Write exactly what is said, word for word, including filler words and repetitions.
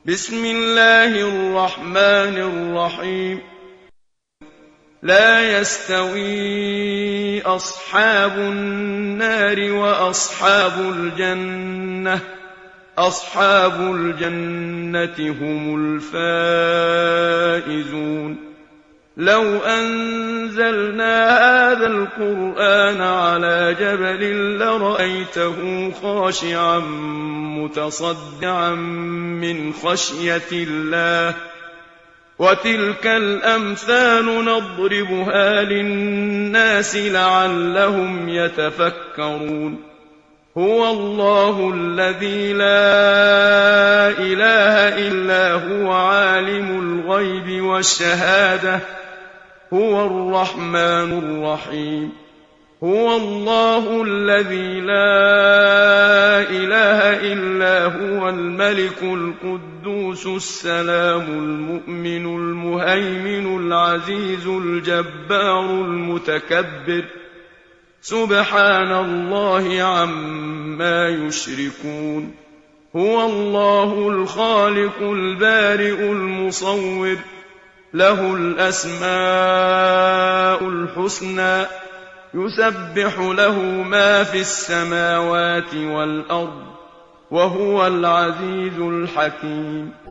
بسم الله الرحمن الرحيم. لا يستوي أصحاب النار وأصحاب الجنة أصحاب الجنة هم الفائزون. لو أنزلنا هذا القرآن على جبل لرأيته خاشعا متصدعا من خشية الله. وتلك الأمثال نضربها للناس لعلهم يتفكرون. هو الله الذي لا إله إلا هو عالم الغيب والشهادة هو الرحمن الرحيم. هو الله الذي لا إله إلا هو الملك القدوس السلام المؤمن المهيمن العزيز الجبار المتكبر. سبحان الله عما يشركون. هو الله الخالق البارئ المصور له الأسماء الحسنى يسبح له ما في السماوات والأرض وهو العزيز الحكيم.